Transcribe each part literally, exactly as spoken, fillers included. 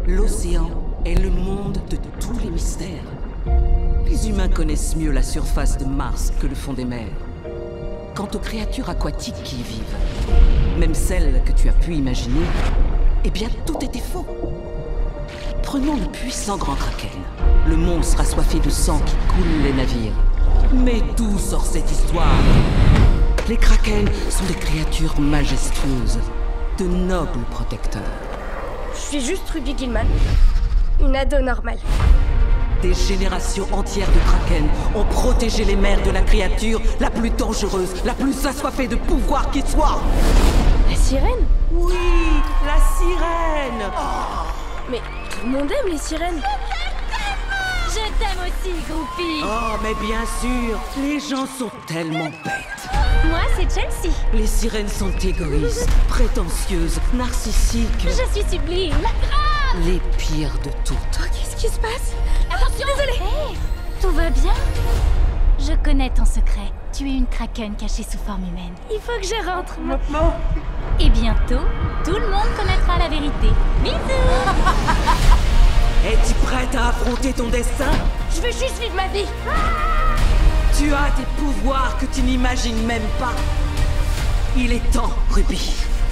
L'océan est le monde de tous les mystères. Les humains connaissent mieux la surface de Mars que le fond des mers. Quant aux créatures aquatiques qui y vivent, même celles que tu as pu imaginer, eh bien tout était faux. Prenons le puissant grand Kraken, le monstre assoiffé de sang qui coule les navires. Mais d'où sort cette histoire? Les Kraken sont des créatures majestueuses, de nobles protecteurs. Je suis juste Ruby Gilman, une ado normale. Des générations entières de Kraken ont protégé les mers de la créature la plus dangereuse, la plus assoiffée de pouvoir qui soit. La sirène? Oui, la sirène. Mais tout le monde aime les sirènes. Je t'aime aussi, Groupie. Oh, mais bien sûr, les gens sont tellement bêtes. Moi, c'est Chelsea. Les sirènes sont égoïstes, prétentieuses, narcissiques. Je suis sublime. Les pires de toutes. Oh, qu'est-ce qui se passe? Attention. Désolée. Hey, tout va bien? Je connais ton secret. Tu es une Kraken cachée sous forme humaine. Il faut que je rentre. Maintenant? Et bientôt, tout le monde connaîtra la vérité. Bisous. Es-tu prête à affronter ton destin? Je veux juste vivre ma vie. Tu as des pouvoirs que tu n'imagines même pas. Il est temps, Ruby.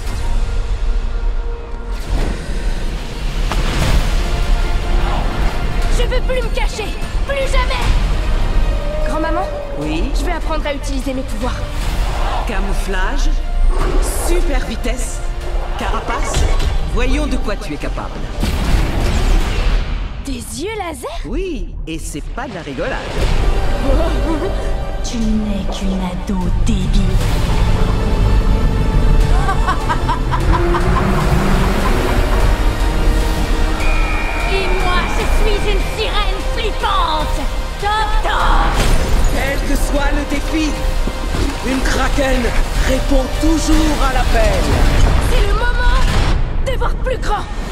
Je veux plus me cacher. Plus jamais. Grand-maman, Oui? je vais apprendre à utiliser mes pouvoirs. Camouflage, super vitesse, carapace. Voyons de quoi tu es capable. Des yeux laser? Oui, et c'est pas de la rigolade. Tu n'es qu'une ado débile. Et moi, je suis une sirène flippante. Top top. Quel que soit le défi, une Kraken répond toujours à l'appel. C'est le moment de voir plus grand.